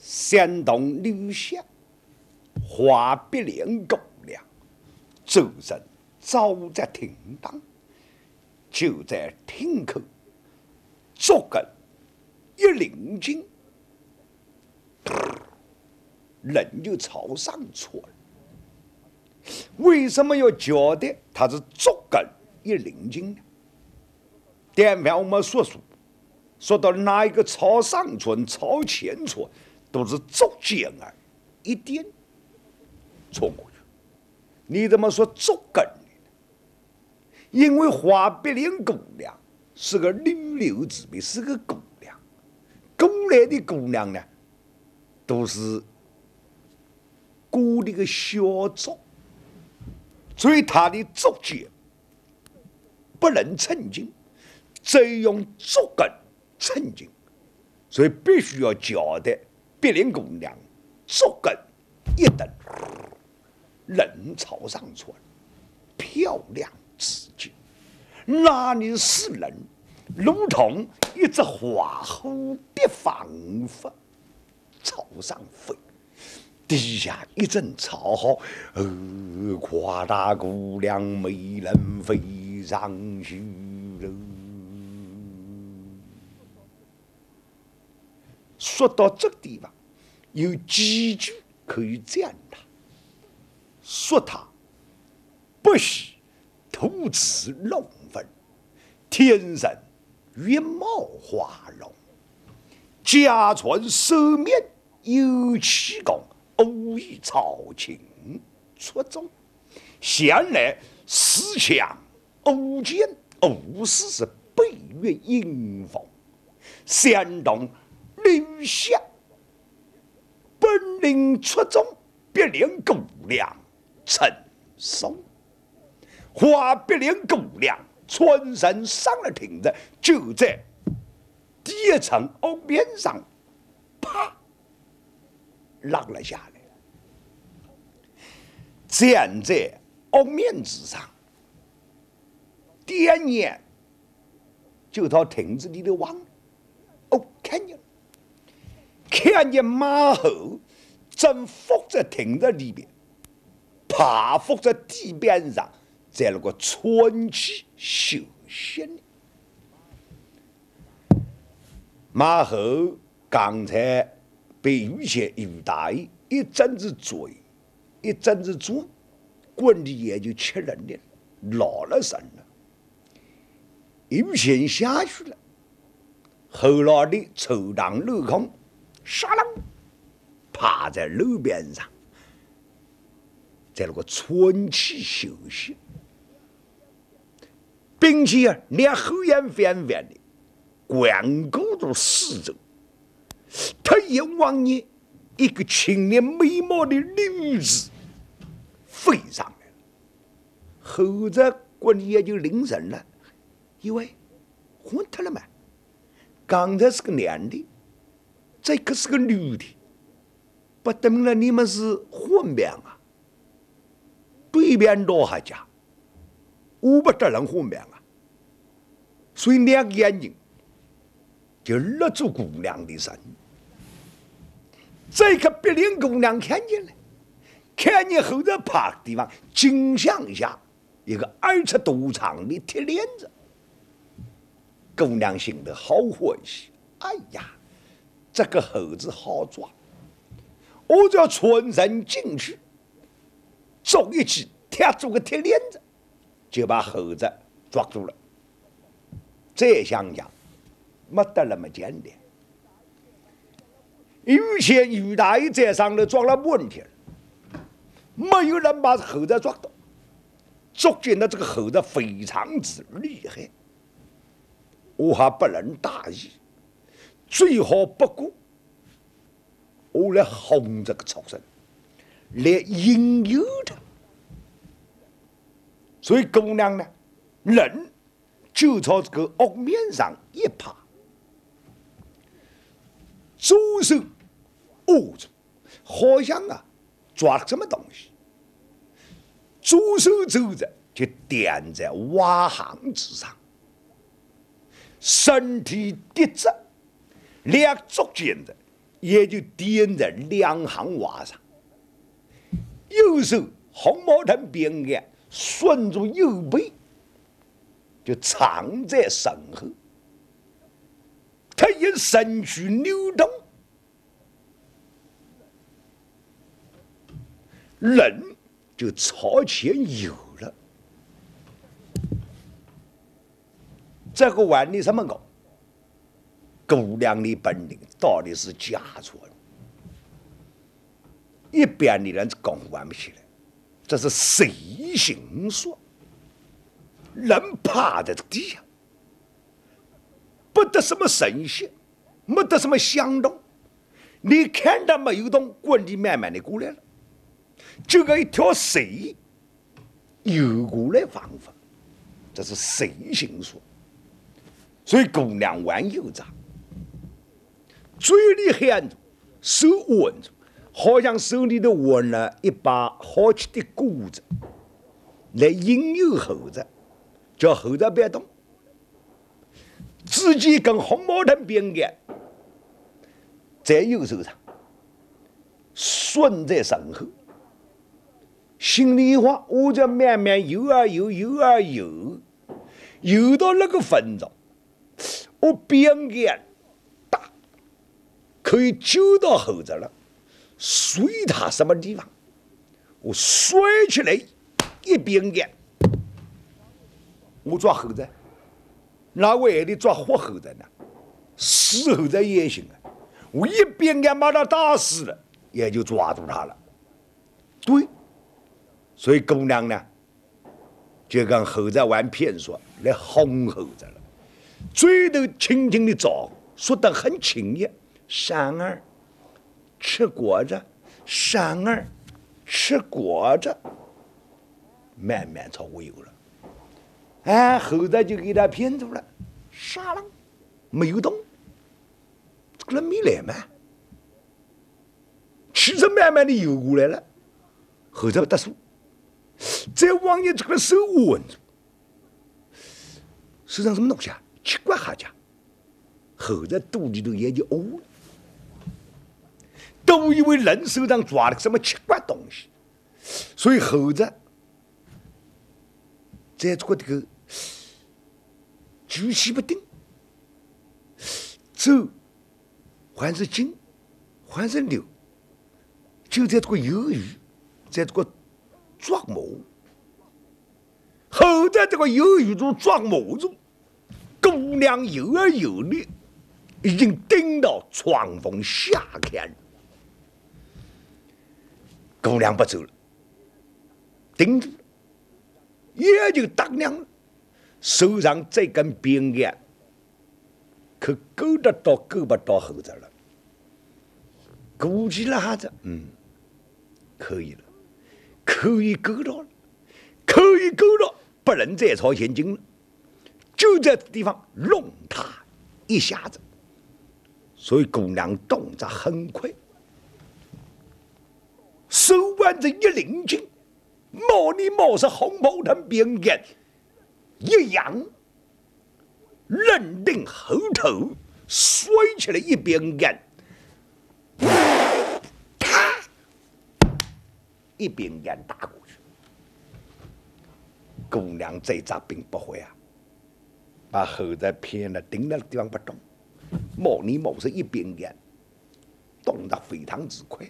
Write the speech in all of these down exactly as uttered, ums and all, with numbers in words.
山东刘下，华北连狗粮，走人早在厅堂，就在厅口，捉个一领巾，人就朝上窜。为什么要交代他是捉个一领巾呢？前面我们说说，说到哪一个朝上窜、朝前窜，都是捉奸儿一点冲过去。你怎么说捉根呢？因为华北连姑娘是个旅流之辈，是个姑娘，宫来的姑娘呢，都是孤的个小族，所以他的捉奸不能成精，只用捉根成精，所以必须要交代北连姑娘捉根一等，人朝上窜，漂亮至极，那里是人，如同一只花蝴蝶仿佛朝上飞，底下一阵嘲号，呃，夸大姑娘美人飞上去了。说到这个地方，有几句可以赞他，说他不喜徒子龙凤，天生月貌花容，家传手面有奇功，偶遇朝廷出众，向来恃强偶奸，偶事是北岳迎风，山东留下本领出众，别连姑娘称颂。华北连姑娘全身上了亭子，就在第一层屋面上，啪落了下来，站在屋面之上，点眼就到亭子里头望，哦，看见了。看见马后正伏在亭子里边，趴伏在地板上，在那个喘气休息呢。马后刚才被于谦、于大爷一阵子追，一阵子捉，滚的也就吃人了，老了神了。于谦下去了，后来的抽档镂空。沙楞，趴在路边上，在那个喘气休息，并且啊，连后眼翻翻的环顾着四周。他一望见一个青年美貌的女子飞上来了，后者滚也就凝神了，以为混他了嘛，刚才是个男的。这可是个女的，不等了你们是混编啊？对面多还家，我不得人混编啊，所以两个眼睛就勒住姑娘的身。这个别连姑娘看见了，看见后头趴的地方，惊像下一个二尺多长的铁链子，姑娘心里好欢喜，哎呀！这个猴子好抓，我就要全身进去，走一起贴住个铁链子，就把猴子抓住了。再想想，没得那么简单。于谦、于大爷在上头抓了问题了，没有人把猴子抓到，捉见的这个猴子非常之厉害，我还不能大意。最好不过，我来哄这个畜生，来引诱他。所以姑娘呢，人就朝这个屋面上一趴，左手握住，好像啊抓了什么东西，左手走着就点在瓦行之上，身体低着。两足尖子也就点在两行瓦上，右手红毛藤边沿顺住右背，就藏在身后。他一身躯扭动，人就朝前游了。这个玩的什么狗？姑娘的本领到底是假错了，一般的人公玩不起来，这是随性说，人趴在这地下，不得什么声息，没得什么响动，你看他没有动，滚地慢慢的过来了，这个一条水游过来方法，这是随性说，所以姑娘玩有诈。嘴里含着，手握着，好像手里头握了一把好吃的谷子，来引诱猴子，叫猴子别动。自己跟红毛藤边沿，在右手上，顺在身后。心里话，我就慢慢游啊游，游啊游，游到那个份上，我边沿。可以救到猴子了，随他什么地方，我摔起来一边沿，我抓猴子，那我也得抓活猴子呢，死猴子也行啊，我一边沿把他打死了，也就抓住他了。对，所以姑娘呢，就跟猴子玩骗说来哄猴子了，嘴头轻轻的招，说得很轻易。三儿吃果子，三儿吃果子，慢慢朝过游了。哎，猴子就给他骗住了，傻了，没有动，这个人没来嘛。汽车慢慢的游过来了，猴子不得数，再往你这个手握住，手上什么东西啊？奇怪哈家，猴子肚里头也就呕了。都以为人手上抓了什么奇怪东西，所以猴子在这个这个举棋不定，走还是进还是留，就在这个犹豫，在这个琢磨。猴子这个犹豫中琢磨中，姑娘游啊游的，已经顶到窗缝下看了。姑娘不走了，顶住了，也就打量了，手上这根边沿，可勾得到勾不到猴子了。估计了下子，嗯，可以了，可以勾到了，可以勾到，不能再朝前进了，就在这地方弄他一下子。所以姑娘动作很快。手腕子一拎紧，冒你冒是红毛藤边沿一扬，认定后头摔起来一边沿，啪，一边沿打过去。姑娘这招并不会啊，把猴子骗了，盯那个地方不动，冒你冒是一边沿，动得非常之快。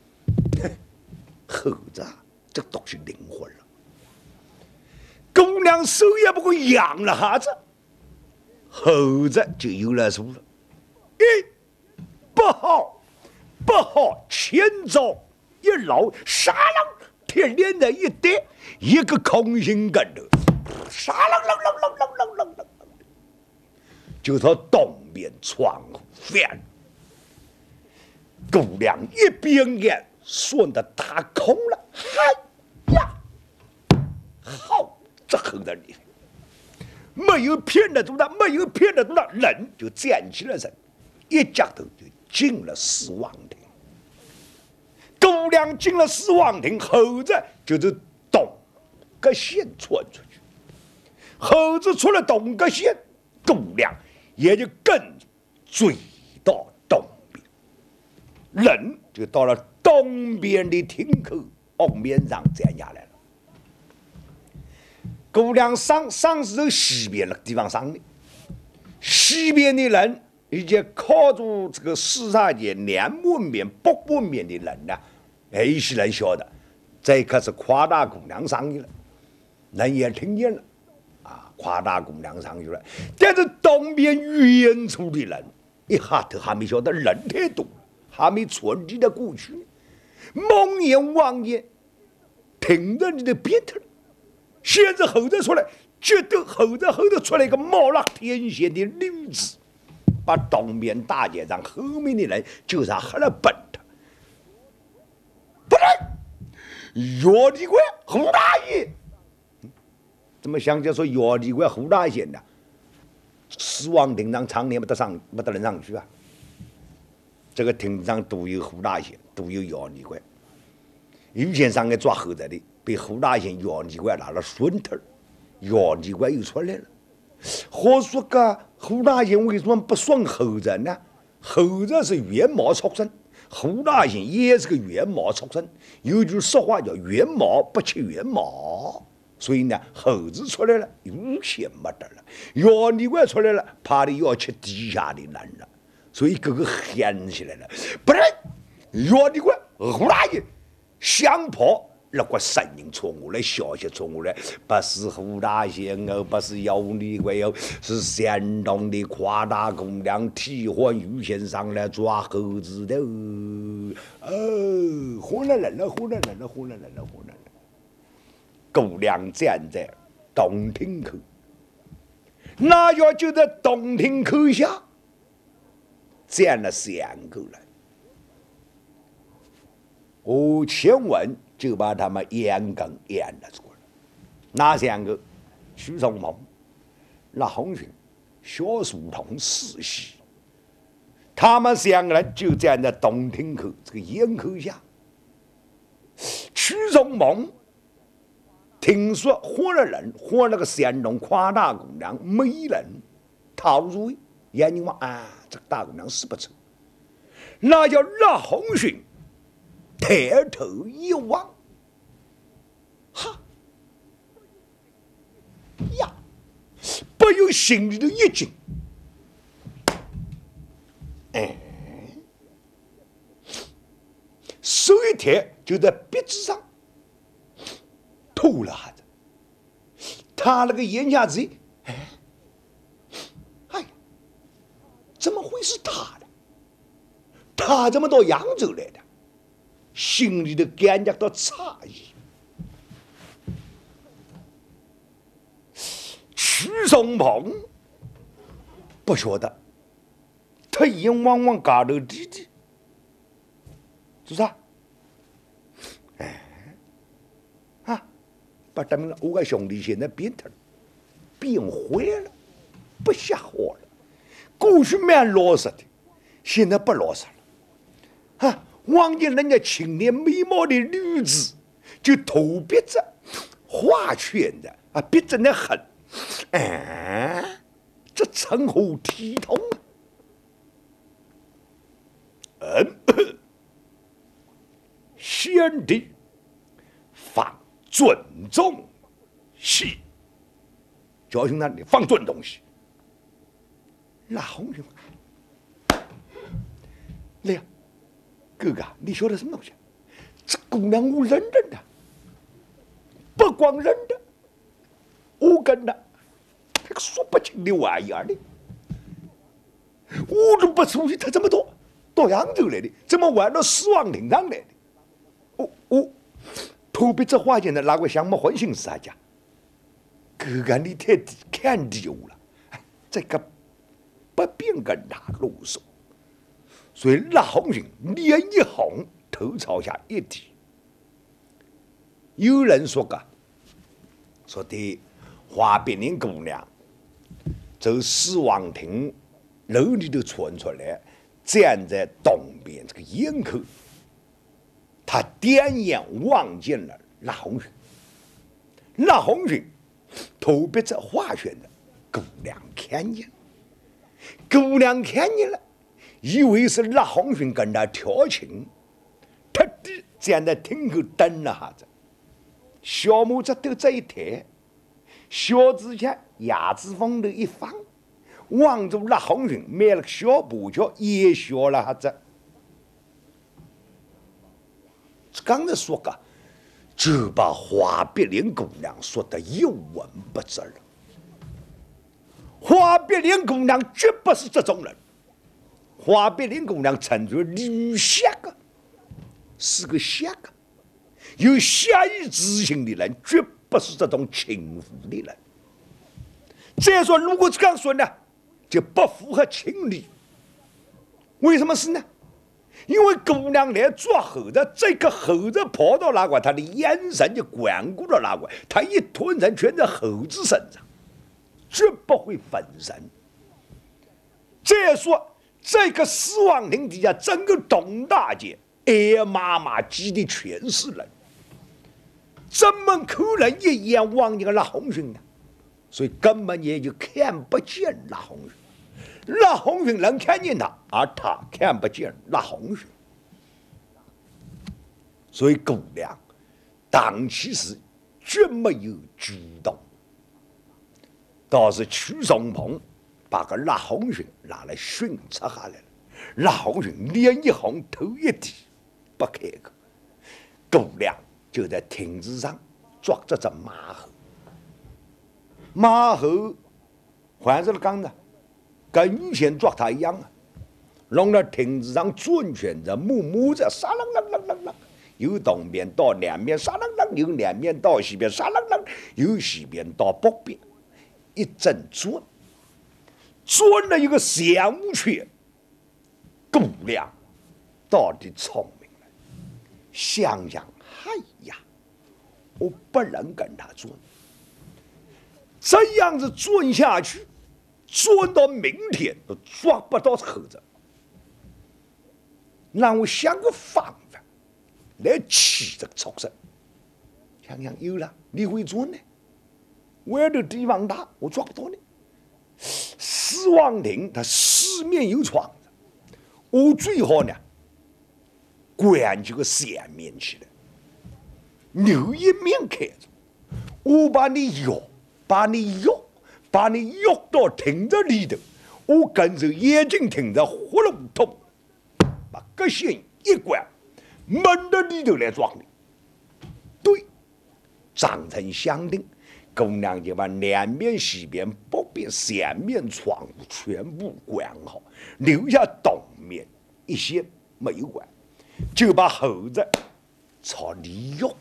猴子啊，这东西灵魂了。姑娘手也不过扬了下子，猴子就有了数了。咦，不好，不好！前招一捞，沙浪铁链子一带，一个空心跟头，沙浪浪浪浪浪浪浪浪，就朝东边窗户翻。姑娘一边眼。顺的打空了，嗨呀！好，这猴子厉害，没有骗得住他，没有骗得住他，人就站起了身，一脚头就进了死亡亭。姑娘进了死亡亭，猴子就是东个线窜出去，猴子出了东个线，姑娘也就跟着追到东边。 人就到了东边的亭口岸面上站下来了。姑娘上上是从西边那个地方上的，西边的人以及靠住这个四大街南门面、北门面的人呢，哎，一些人晓得，这可是夸大姑娘上去了，人也听见了，啊，夸大姑娘上去了。但是东边远处的人，一下头还没晓得人太多，还没传递的过去，蒙眼望眼，听着你的变头了。现在后头出来，觉得后头后头出来一个貌若天仙的女子，把东边大街上后面的人就让喝了本的。不对，药帝官胡大爷，怎么想起说药帝官胡大仙呢？死亡庭上常年没得上，没得人上去啊。这个庭上都有胡大仙，都有药帝官。于先生给抓后头的。被胡大仙药剂官拿了顺头，药剂官又出来了。话说个胡大仙为什么不算后人呢？后人是原貌出身，胡大仙也是个原貌出身。有句俗话叫“原貌不吃原貌”，所以呢，后子出来了，有些没得了。药剂官出来了，怕的要吃地下的人了，所以个个喊起来了。不然，药剂官胡大爷相跑。那个声音从我来，消息从我来，不是胡大仙哦，不是妖女鬼哦，是山东的夸大姑娘替换于先生来抓猴子的哦，哦，唬了人了，唬了人了，唬了人了，唬了人了。姑娘站在东亭口，那要就在东亭口下站了三个人，吴千文。就把他们严根严了出来。哪三个？徐松鹏、那红军、小书童四喜，他们三个人就站在东亭口这个烟口下。徐松鹏听说活了人，活了个山东夸大姑娘美人，陶如意，眼睛望啊，这个大姑娘是不错。那叫那红军。抬头一望，哈呀，不由心里头一惊，哎，手一抬就在鼻子上吐了下子，他那个眼下子，哎，哎呀，怎么会是他呢？他怎么到扬州来的？心里头感觉到诧异。徐松鹏不晓得，他眼望望高头弟弟，是啥？哎，啊，把证明了我个兄弟现在变头了，变坏了，不瞎活了。过去蛮老实的，现在不老实了，啊。望见人家青年美貌的女子，就头鼻子画圈的啊，鼻子那很，哎，这称呼体统啊！嗯，先帝放尊重戏，教训他你放尊东西。那红军，来呀！哥哥，你晓得什么东西？这姑娘我认得的，不光认得，我跟她那个说不清的玩意儿的，我都不熟悉她这么多，到扬州来的，怎么玩到死亡庭上来的？我我头鼻子花钱的哪个想没换心思啊？家哥哥，你太低看低我了，这个不便跟他啰嗦。所以那红军脸一红，头朝下一低。有人说个，说的花别人姑娘从死亡亭楼里头窜出来，站在东边这个烟口，他点眼望见了那红军。那红军头鼻子画圈的姑娘看见了，姑娘看见了。 以为是拉红勋跟他调情，特地站在厅口等了下子。小木子都这一抬，小指甲牙齿缝头一放，望着拉红勋买了个小布桥，也笑了下子。刚才说个，就把华碧莲姑娘说的一文不值了。华碧莲姑娘绝不是这种人，华碧莲姑娘称作女侠个，是个侠个，有侠义之心的人，绝不是这种轻浮的人。再说，如果这样说呢，就不符合情理。为什么是呢？因为姑娘来抓猴子，这个猴子跑到哪块，他的眼神就关顾到哪块，他一吞人全在猴子身上，绝不会分神。再说，这个四王亭底下整个东大街，哎妈妈挤的全是人，怎么可能一眼望见个拉红勋呢？所以根本也就看不见拉红勋。拉红勋能看见他，而他看不见拉红勋，所以姑娘当其时绝没有主动，倒是曲松鹏把个拉红勋拿来训斥下来了。拉红勋脸一红，头一低，不开口。姑娘就在亭子上抓着只马猴，马猴还是刚的。跟以前抓他一样啊，弄到亭子上转圈着，木木着，沙啷啷啷啷啷，由东边到南边，沙啷啷，由南边到西边，沙啷啷，由西边到北边，一阵转，转了一个三五圈。姑娘到底聪明了，想想，哎呀，我不能跟他转，这样子转下去。转到明天都抓不到猴子，让我想个方法来气这个畜生。想想有了，你会转呢？外头地方大，我抓不到呢。四王亭它四面有窗子，我最好呢关这个三面起来，留一面开着，我把你摇，把你摇。把你摇到亭子里头，我跟着眼睛听着呼隆通，把隔线一关，闷到里头来抓你。对，章程相定，姑娘就把南面、西边、北边三面窗户全部关好，留下东面一些没有关，就把猴子朝里摇。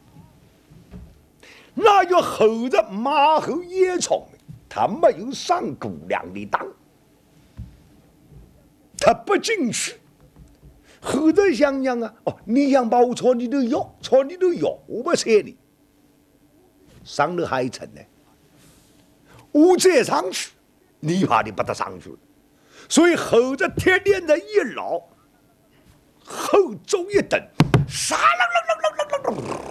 那个猴子马猴也聪明。他没有上姑娘的当，他不进去。猴子想想啊，哦，你想把我朝里头摇，朝里头摇，我不睬你。上头还一层呢，我再上去，你怕你不得上去了。所以猴子铁链子一捞，后肘一蹬，沙啷啷啷啷啷啷啷，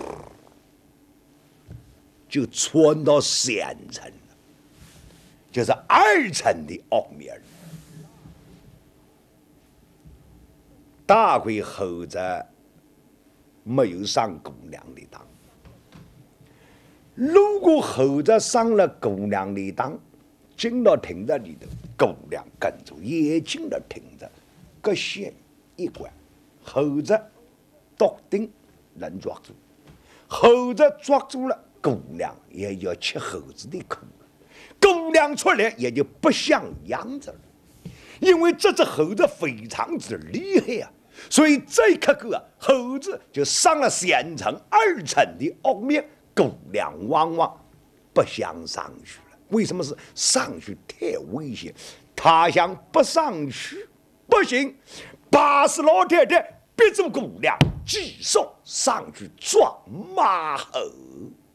就窜到三层。就是二层的奥面儿，大亏猴子没有上姑娘的当。如果猴子上了姑娘的当，进到亭子里头，姑娘跟着也进了亭子，隔线一关，猴子笃定能抓住。猴子抓住了，姑娘也要吃猴子的苦。姑娘出来也就不像样子了，因为这只猴子非常之厉害啊，所以这一刻个猴子就上了三层二层的奥面，姑娘往往不想上去了。为什么是上去太危险？他想不上去不行，八十老太太逼住姑娘，继续上去抓马猴。